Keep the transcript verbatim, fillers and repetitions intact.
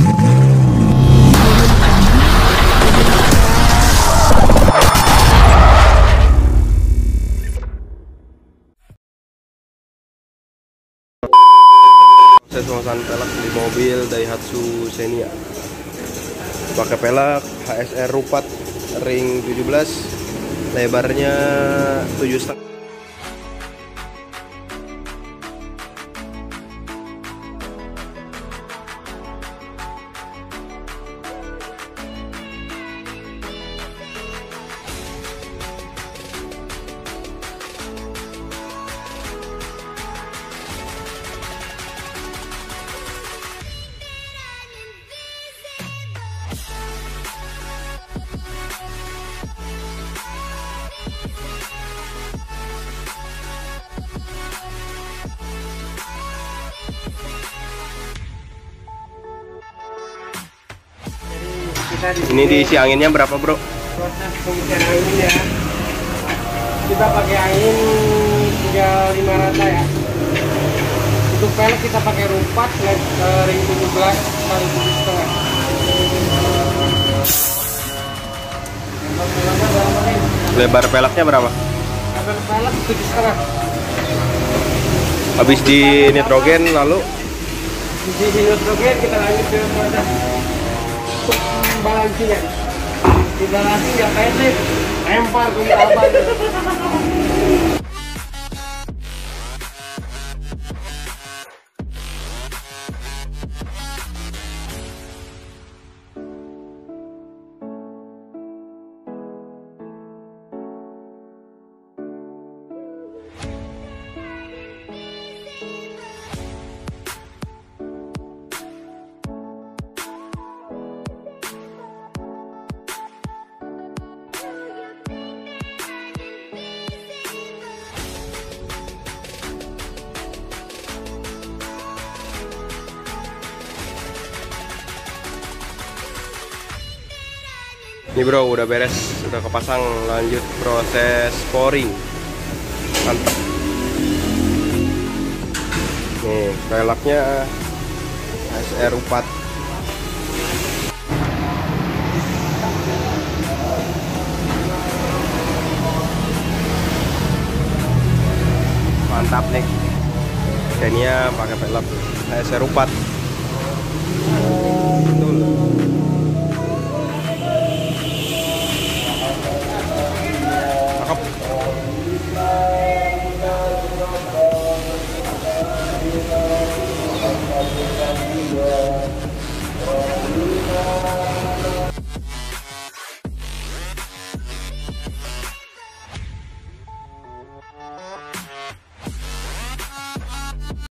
Proses pemasangan pelek di mobil Daihatsu Xenia. Pakai pelek H S R Rupat ring tujuh belas, lebarnya tujuh koma lima. Ini diisi anginnya berapa, bro? Proses pengisian angin ya, kita pakai angin tiga puluh lima rata ya. Untuk pelek kita pakai Rupat ring tujuh belas kali tujuh setengah. Lebar peleknya berapa? Lebar pelek tujuh setengah. Habis di nitrogen lalu Di nitrogen kita lanjut ke proses balansinya. Kita langsung nggak kayak nih, lempar ke apa? Ini bro, udah beres, udah kepasang, lanjut proses pouring. Mantap. Nih, peleknya H S R Rupat. Mantap nih. Xenia pakai pelek H S R Rupat. Betul. Cakep.